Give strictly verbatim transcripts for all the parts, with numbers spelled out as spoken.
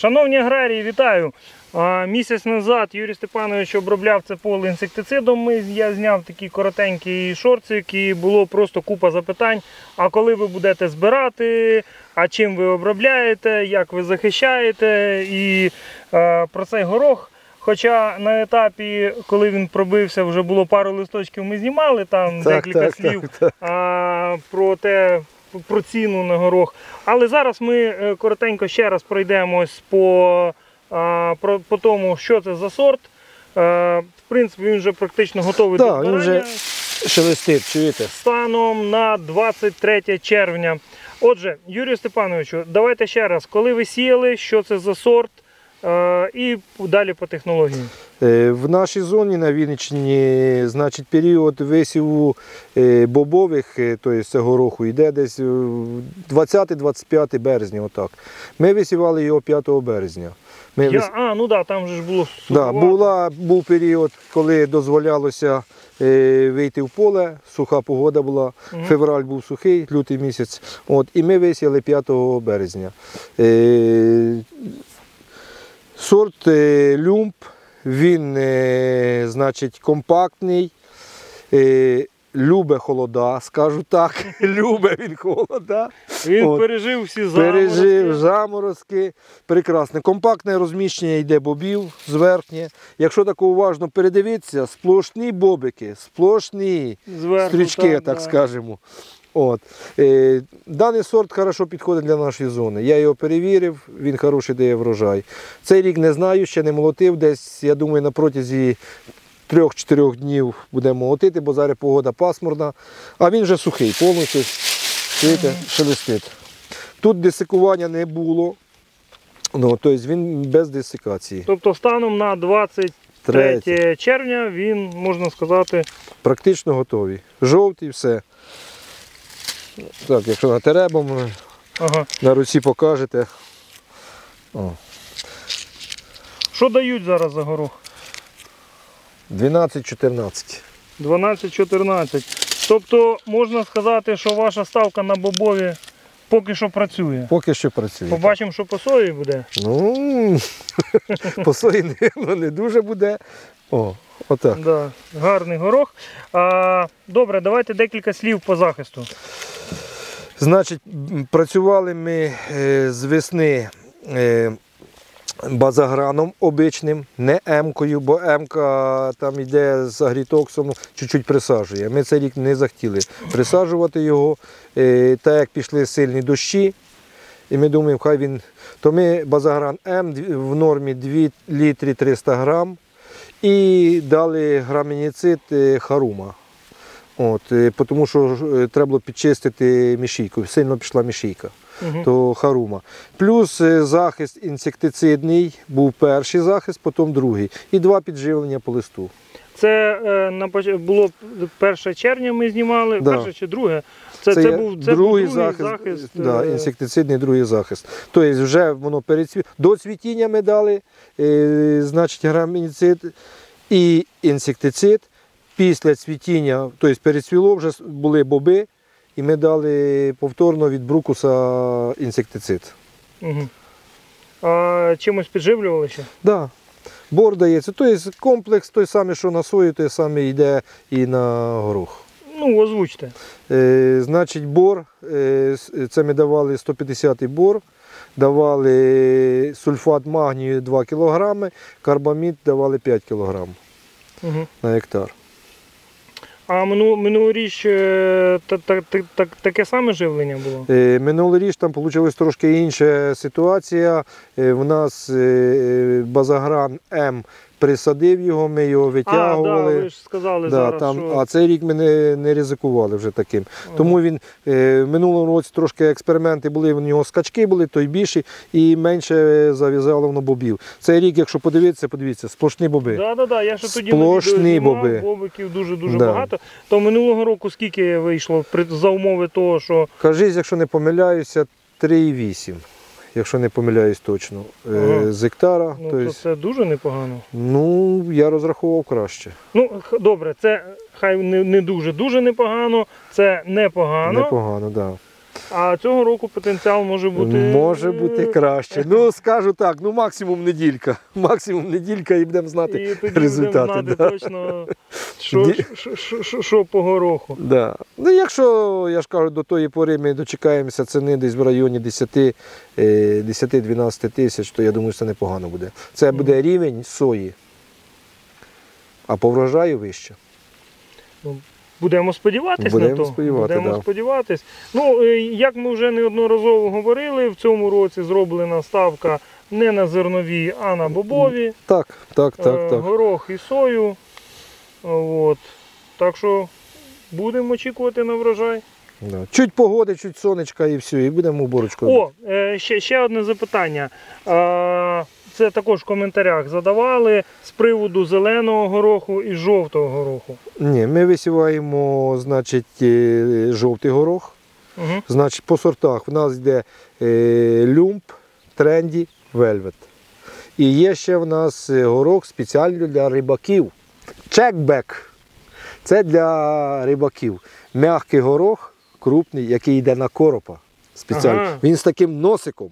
Шановні аграрії, вітаю! Місяць назад Юрій Степанович обробляв це поле інсектицидом. Ми, я зняв такий коротенький шорцик і було просто купа запитань. А коли ви будете збирати, а чим ви обробляєте, як ви захищаєте і а, про цей горох. Хоча на етапі, коли він пробився, вже було пару листочків, ми знімали там так, декілька так, слів так, так. А, про те, про ціну на горох. Але зараз ми коротенько ще раз пройдемось по, а, про, по тому, що це за сорт. А, в принципі, він вже практично готовий да, до збирання. Він вже шелестить, чуєте? Станом на двадцять третє червня. Отже, Юрію Степановичу, давайте ще раз, коли ви сіяли, що це за сорт? І далі по технології. В нашій зоні на Вінниччині, значить, період висіву бобових, тобто це гороху, йде десь двадцяте-двадцять п'яте березня. Отак. Ми висівали його п'ятого березня. Ми Я, вис... А, ну да, там же ж було да, була, був період, коли дозволялося е, вийти в поле, суха погода була, угу. Февраль був сухий, лютий місяць. От, і ми висіяли п'ятого березня. Е, Сорт е, Люмп, він е, значить, компактний, е, любить холода, скажу так, любить він холода. Він От. пережив всі заморозки. Пережив заморозки, прекрасне. Компактне розміщення йде бобів зверхнє. Якщо так уважно передивитися, сплошні бобики, сплошні зверху, стрічки, так, так да. скажемо. От. Е, даний сорт хорошо підходить для нашої зони. Я його перевірив, він хороший дає врожай. Цей рік не знаю, ще не молотив, десь, я думаю, на протязі трьох-чотирьох днів будемо молотити, бо зараз погода пасмурна. А він вже сухий, повністю, видите, шелестить. Тут десикування не було, ну, тобто він без десикації. Тобто станом на двадцять третє червня він, можна сказати, практично готовий. Жовтий, все. Так, якщо на теребом, ага. на руці покажете. О. Що дають зараз за горох? дванадцять-чотирнадцять. дванадцять-чотирнадцять. Тобто можна сказати, що ваша ставка на бобові поки що працює? Поки що працює. Побачимо, що по сої буде? Ну, по сої не, не дуже буде. О, отак. Да, гарний горох. А, добре, давайте декілька слів по захисту. Значить, працювали ми е, з весни е, базаграном обичним, не емкою, бо емка там йде з агрітоксом, чуть-чуть присаджує. Ми цей рік не захотіли присаджувати його, е, так як пішли сильні дощі. І ми думаємо, хай він, то ми базагран М в нормі два літри триста грам. І дали грамініцид Харума. От, тому що треба було підчистити мішійку, сильно пішла мішійка, угу. то Харума. Плюс захист інсектицидний, був перший захист, потім другий. І два підживлення по листу. Це е, було перше червня ми знімали, да. перше чи друге? Це, це, це був, це другий, був другий захист, захист. Да, інсектицидний другий захист. Тобто вже воно перед цві... до цвітіння ми дали, е, значить, грамініцид і інсектицид. Після цвітіння, тобто перецвіло, вже були боби, і ми дали повторно від брукуса інсектицид. Угу. А чимось підживлювали ще? Так. Да. Бор дається. Тобто комплекс той самий, що на сою, той самий йде і на горох. Ну, озвучте. Е, значить, бор, е, це ми давали сто п'ятдесят бор, давали сульфат магнію два кілограми, карбамід давали п'ять кілограмів угу. на гектар. А минулоріч та, та, та, та, таке саме живлення було? Е, минулоріч там вийшла трошки інша ситуація. Е, в нас е, базагран М присадив його, ми його витягували. А, да, ви ж сказали да, зараз, там, що... А цей рік ми не, не ризикували вже таким. Ага. Тому він е, в минулому році трошки експерименти були, в нього скачки були, той більший, і менше зав'язало воно бобів. Цей рік, якщо подивитися, подивіться, сплошні боби. Так, да, да, я ще тоді сплошні боби. Бобиків дуже-дуже да. багато. То минулого року скільки вийшло за умови того, що... Кажись, якщо не помиляюся, три і вісім. Якщо не помиляюсь точно, ага. з гектара. Ну, то то есть, це дуже непогано. Ну, я розраховував краще. Ну, добре, це хай не, не дуже-дуже непогано, це непогано. Непогано, так. Да. А цього року потенціал може бути... Може бути краще. Ну, скажу так, ну максимум неділька. Максимум неділька і будемо знати І тоді результати. будемо знати да. точно, що, Ді- що, що, що, що по гороху. Да. Ну, якщо, я ж кажу, до тої пори ми дочекаємося ціни десь в районі десять-дванадцять тисяч, то я думаю, це непогано буде. Це буде рівень сої, а по врожаю вище. Будемо сподіватись Будемо на то. сподівати, Будемо да. сподіватись. Ну, е, як ми вже неодноразово говорили, в цьому році зроблена ставка не на зернові, а на бобові. Так, так, Е, так, так. Горох і сою. От. Так що будемо очікувати на врожай. Да. Чуть погоди, чуть сонечка і все, і будемо уборочку. О, е, ще, ще одне запитання. Е, Це також в коментарях задавали з приводу зеленого гороху і жовтого гороху. Ні, ми висіваємо, значить, е, жовтий горох. Угу. Значить, по сортах в нас йде е, люмп, тренді, вельвет. І є ще в нас е, горох спеціально для рибаків. Чекбек. Це для рибаків. М'який горох, крупний, який йде на коропа. Спеціально. Ага. Він з таким носиком.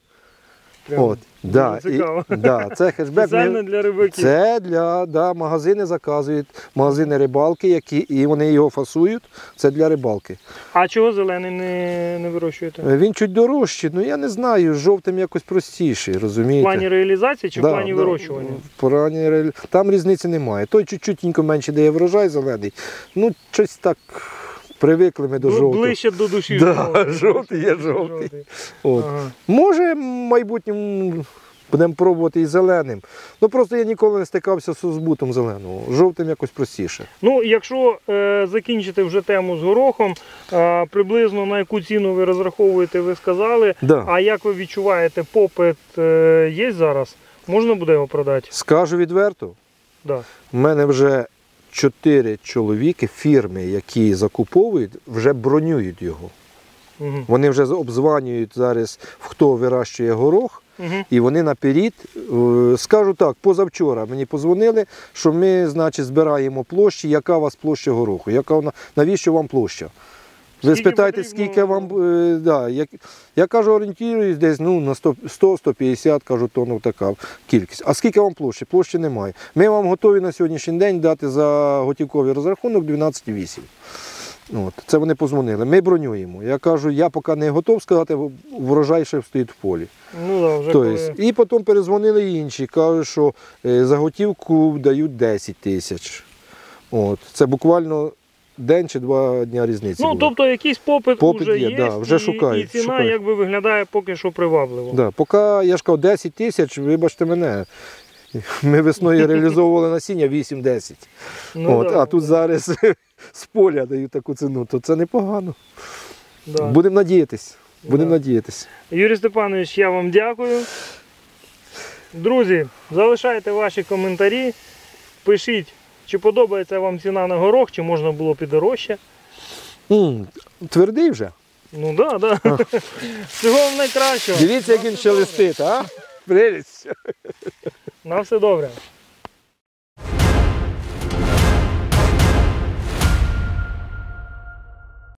От, да, і, цікаво. да, це хешбек. Спеціально для рибаків. Це для да, магазини заказують, магазини рибалки, які, і вони його фасують. Це для рибалки. А чого зелений не, не вирощуєте? Він чуть дорожчий, ну я не знаю, з жовтим якось простіший, В розумієте? плані реалізації чи Да, в плані да, вирощування? в плані реалі- Там різниці немає. Той чуть-чуть менше дає врожай зелений. Ну, щось так привикли ми до Бли- жовтого. Ближче до душі. Да, жовтий є жовтий. От. Ага. Може, в майбутньому будемо пробувати і зеленим. Ну просто я ніколи не стикався з збутом зеленого. Жовтим якось простіше. Ну, якщо е, закінчити вже тему з горохом, е, приблизно на яку ціну ви розраховуєте, ви сказали. Да. А як ви відчуваєте, попит е, є зараз? Можна буде його продати? Скажу відверто, Да. у мене вже чотири чоловіки, фірми, які закуповують, вже бронюють його. Угу. Вони вже обзванюють зараз, хто вирощує горох, Угу. і вони наперед, е, скажу так, позавчора мені подзвонили, що ми, значить, збираємо площі, яка у вас площа гороху, яка вона, навіщо вам площа? Ви Скільки спитаєте, потрібно? скільки вам, е, да, як, я кажу, орієнтуюсь десь ну, на сто - сто п'ятдесят, кажу, тонн така кількість. А скільки вам площі? Площі немає. Ми вам готові на сьогоднішній день дати за готівковий розрахунок дванадцять вісім. От, це вони позвонили. Ми бронюємо. Я кажу, я поки не готов сказати, врожай ще стоїть в полі. Ну, да, вже Тобто, коли... і потім перезвонили інші, кажуть, що е, за готівку дають десять тисяч. От, це буквально день чи два дня різниці. Ну, буде. тобто якийсь попит, Попит вже є, є, да, вже і, шукають, і ціна шукають. якби виглядає поки що привабливо. Да, поки я ж кажу, десять тисяч, вибачте мене. Ми весною реалізовували насіння вісім-десять. Ну, От, да, а тут да, зараз з поля дають таку ціну, то це непогано. да. Будемо надіятись. Будемо Да. надіятись. Юрій Степанович, я вам дякую. Друзі, залишайте ваші коментарі, пишіть, чи подобається вам ціна на горох, чи можна було підорожче. М, твердий вже. Ну так, да, да. Всього вам найкращого. Дивіться, як він шелестить, а? Прелість. На все добре.